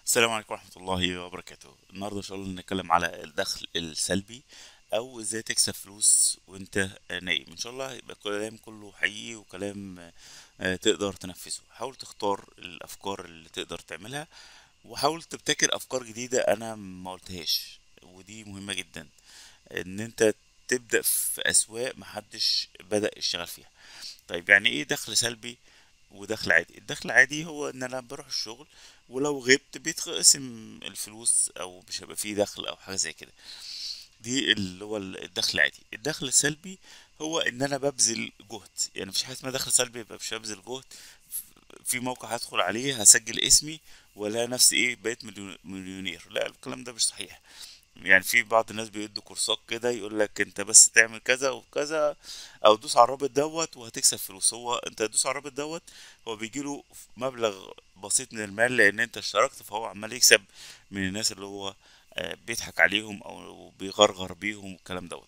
السلام عليكم ورحمة الله وبركاته. النهاردة إن شاء الله نتكلم على الدخل السلبي أو إزاي تكسب فلوس وأنت نايم. إن شاء الله يبقى كلام كله حقيقي وكلام تقدر تنفذه. حاول تختار الأفكار اللي تقدر تعملها، وحاول تبتكر أفكار جديدة أنا ما قلتهاش، ودي مهمة جدا. إن أنت تبدأ في أسواق محدش بدأ يشتغل فيها. طيب يعني ايه دخل سلبي ودخل عادي؟ الدخل العادي هو ان انا بروح الشغل ولو غبت بيتقسم الفلوس او مش هيبقى فيه دخل او حاجه زي كده. دي اللي هو الدخل العادي. الدخل السلبي هو ان انا ببذل جهد، يعني مفيش حاجه اسمها دخل سلبي يبقى مش هبذل جهد. في موقع هدخل عليه هسجل اسمي ولا نفسي ايه بقيت مليونير، لا الكلام ده مش صحيح. يعني في بعض الناس بيدوا كورسات كده يقول لك انت بس تعمل كذا وكذا او دوس على الرابط دوت وهتكسب فلوس. هو انت دوس على الرابط دوت، هو بيجيله مبلغ بسيط من المال لان انت اشتركت، فهو عمال يكسب من الناس اللي هو بيضحك عليهم او بيغرغر بيهم والكلام دوت.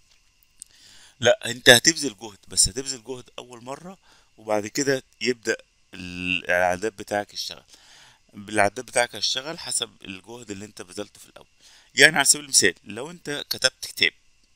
لا انت هتبذل جهد، بس هتبذل جهد اول مرة وبعد كده يبدأ الاعداد بتاعك يشتغل. العداد بتاعك هيشتغل حسب الجهد اللي انت بذلته في الاول. يعني على سبيل المثال لو انت كتبت كتاب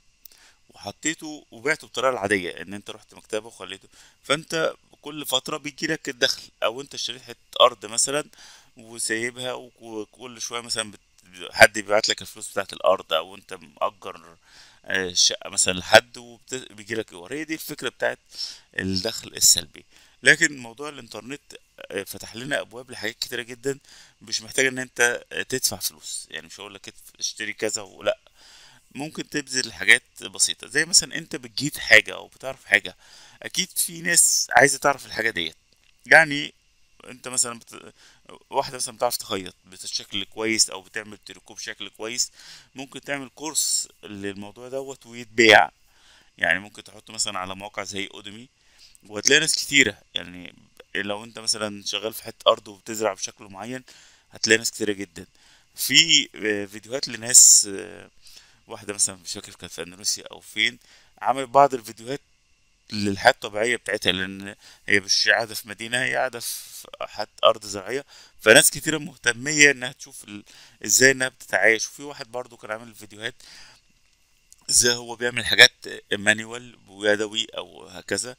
وحطيته وبعته بالطريقه العاديه ان انت رحت مكتبه وخليته، فانت كل فتره بيجي لك الدخل. او انت اشتريت حته ارض مثلا وسايبها وكل شويه مثلا حد بيبعت لك الفلوس بتاعت الارض، او انت مأجر شقه مثلا لحد وبيجي لك ايجار. هي دي الفكره بتاعت الدخل السلبي. لكن موضوع الانترنت فتح لنا ابواب لحاجات كتيره جدا، مش محتاج ان انت تدفع فلوس. يعني مش هقول لك اشتري كذا ولا، ممكن تبذل حاجات بسيطة زي مثلا انت بتجيد حاجة او بتعرف حاجة. اكيد في ناس عايزة تعرف الحاجة ديت. يعني انت مثلا واحدة مثلا بتعرف تخيط بشكل كويس او بتعمل تريكو بشكل كويس، ممكن تعمل كورس للموضوع دوت ويتباع. يعني ممكن تحطه مثلا على مواقع زي اودمي وهتلاقي ناس كتيرة. يعني لو انت مثلا شغال في حتة ارض وبتزرع بشكل معين هتلاقي ناس كتيرة جدا. في فيديوهات لناس واحدة مثلا مش فاكر كانت في اندونيسيا او فين، عملت بعض الفيديوهات للحياة الطبيعية بتاعتها، لأن هي مش قاعدة في مدينة، هي قاعدة في حتى أرض زراعية. فناس كتيرة مهتمية إنها تشوف إزاي إنها بتتعايش. وفي واحد برضو كان عامل فيديوهات إزاي هو بيعمل حاجات مانيوال ويدوي أو هكذا.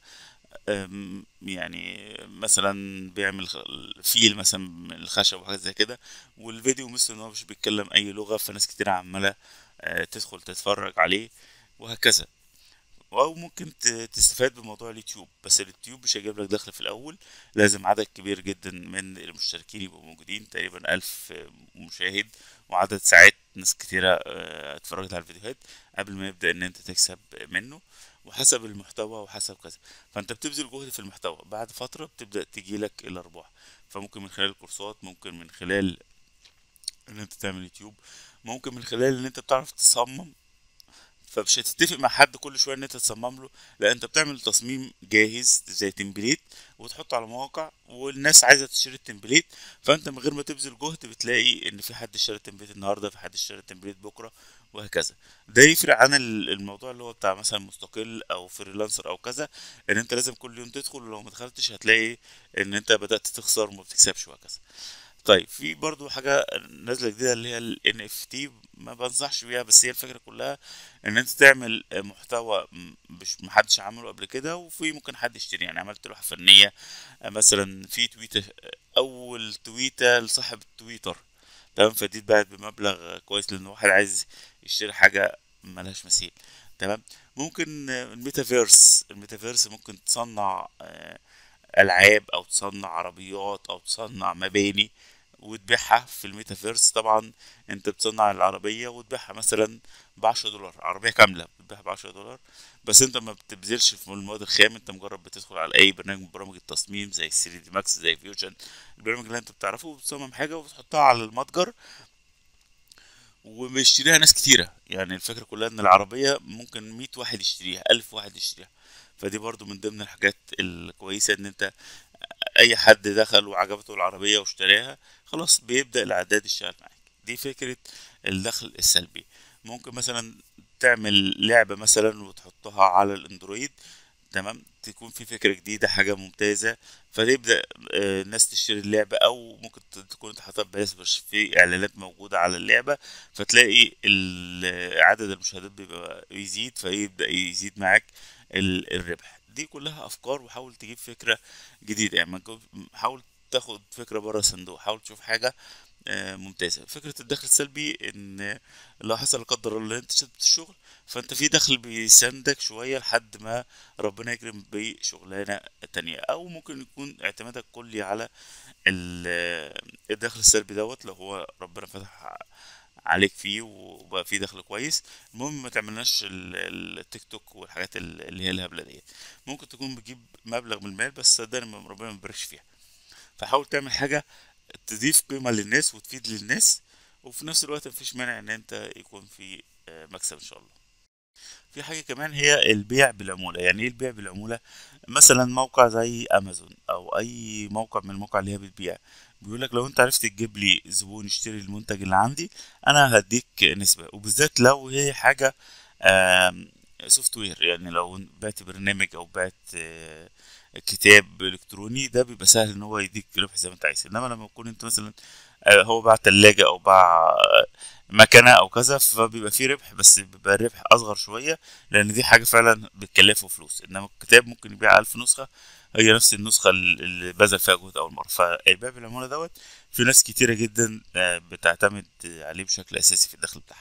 يعني مثلا بيعمل فيل مثلا من الخشب وحاجات زي كده. والفيديو مثل ان هو مش بيتكلم اي لغة، فناس كتير عمالة تدخل تتفرج عليه وهكذا. او ممكن تستفاد بموضوع اليوتيوب، بس اليوتيوب مش هيجيب لك دخل في الاول. لازم عدد كبير جدا من المشتركين يبقوا موجودين، تقريبا 1000 مشاهد، وعدد ساعات ناس كتيرة اتفرجت على الفيديوهات قبل ما يبدأ ان انت تكسب منه. وحسب المحتوى وحسب كذا. فانت بتبذل جهد في المحتوى، بعد فترة بتبدأ تجيلك الارباح. فممكن من خلال الكورسات، ممكن من خلال ان انت تعمل يوتيوب، ممكن من خلال ان انت بتعرف تصمم. فمش هتتفق مع حد كل شويه ان انت تصمم له، لا انت بتعمل تصميم جاهز زي تمبليت وتحطه على مواقع والناس عايزه تشتري التمبليت. فانت من غير ما تبذل جهد بتلاقي ان في حد اشترى التمبليت النهارده، في حد اشترى التمبليت بكره وهكذا. ده يفرق عن الموضوع اللي هو بتاع مثلا مستقل او فريلانسر او كذا، ان انت لازم كل يوم تدخل، ولو ما دخلتش هتلاقي ان انت بدأت تخسر وما بتكسبش وهكذا. طيب في برضو حاجة نازلة جديدة اللي هي ال NFT، ما بنصحش بيها، بس هي الفكرة كلها ان انت تعمل محتوى مش محدش عمله قبل كده وفي ممكن حد يشتري. يعني عملت لوحة فنية مثلا في تويتة، اول تويتة لصاحب تويتر، تمام، فدي اتباعت بمبلغ كويس لان واحد عايز يشتري حاجة ملهاش مثيل. تمام. ممكن الميتافيرس ممكن تصنع العاب او تصنع عربيات او تصنع مباني وتبيعها في الميتافيرس. طبعا انت بتصنع العربية وتبيعها مثلا ب10 دولار، عربية كاملة بتبيعها ب10 دولار. بس انت ما بتبذلش في المواد الخام، انت مجرد بتدخل على اي برنامج من برامج التصميم زي 3 دي ماكس زي فيوجن، البرنامج اللي انت بتعرفه، وبتصمم حاجة وبتحطها على المتجر وبيشتريها ناس كتيرة. يعني الفكرة كلها ان العربية ممكن 100 واحد يشتريها، 1000 واحد يشتريها. فدي برضو من ضمن الحاجات الكويسة ان انت اي حد دخل وعجبته العربية واشتراها خلاص بيبدأ الاعداد يشتغل معاك. دي فكرة الدخل السلبي. ممكن مثلا تعمل لعبة مثلا وتحطها على الاندرويد، تمام، تكون في فكرة جديدة، حاجة ممتازة، فتبدأ الناس تشتري اللعبة، أو ممكن تكون انت حاطط بس في إعلانات موجودة على اللعبة، فتلاقي عدد المشاهدات بيبقى يزيد، فيبدأ يزيد معاك الربح. دي كلها أفكار، وحاول تجيب فكرة جديدة، يعني حاول تاخد فكرة بره الصندوق، حاول تشوف حاجة ممتازة. فكرة الدخل السلبي ان لو حصل لا قدر الله انت شدت الشغل، فانت في دخل بيساندك شوية لحد ما ربنا يكرم بشغلانة تانية، او ممكن يكون اعتمادك كلي على الدخل السلبي دوت، لو هو ربنا فتح عليك فيه وبقى فيه دخل كويس. المهم ما تعملناش التيك توك والحاجات اللي هي الهبلة ديت. ممكن تكون بتجيب مبلغ من المال، بس صدقني ربنا ما بيباركش فيها. فحاول تعمل حاجة تضيف قيمة للناس وتفيد للناس، وفي نفس الوقت مفيش مانع ان انت يكون في مكسب ان شاء الله. في حاجة كمان هي البيع بالعمولة. يعني ايه البيع بالعمولة؟ مثلا موقع زي امازون او اي موقع من المواقع اللي هي بتبيع، بيقولك لو انت عرفت تجيب لي زبون يشتري المنتج اللي عندي، انا هديك نسبة. وبالذات لو هي حاجة سوفت وير، يعني لو بعت برنامج او بعت كتاب الكتروني، ده بيبقى سهل ان هو يديك ربح زي ما انت عايز. انما لما يكون انت مثلا هو باع تلاجة او باع مكنة او كذا، فبيبقى فيه ربح، بس بيبقى الربح اصغر شوية، لان دي حاجة فعلا بتكلفه فلوس. انما الكتاب ممكن يبيع 1000 نسخة، هي نفس النسخة اللي بذل فيها جهد اول مرة. فالبيع بالعمولة دوت في ناس كتيرة جدا بتعتمد عليه بشكل اساسي في الدخل بتاعها.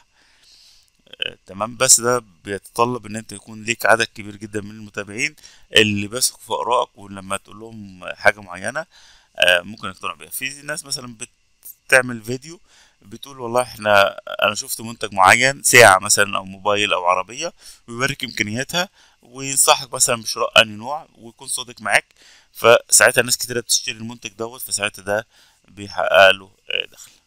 تمام، بس ده بيتطلب ان انت يكون ليك عدد كبير جدا من المتابعين اللي بيثقوا في ارائك، ولما تقول لهم حاجة معينة ممكن يقتنعوا بيها. في ناس مثلا بتعمل فيديو بتقول والله انا شفت منتج معين، ساعة مثلا او موبايل او عربية، ويوريك امكانياتها، وينصحك مثلا بشراء انهي نوع، ويكون صادق معاك. فساعتها ناس كتيرة بتشتري المنتج دوت، فساعتها ده بيحقق له دخل.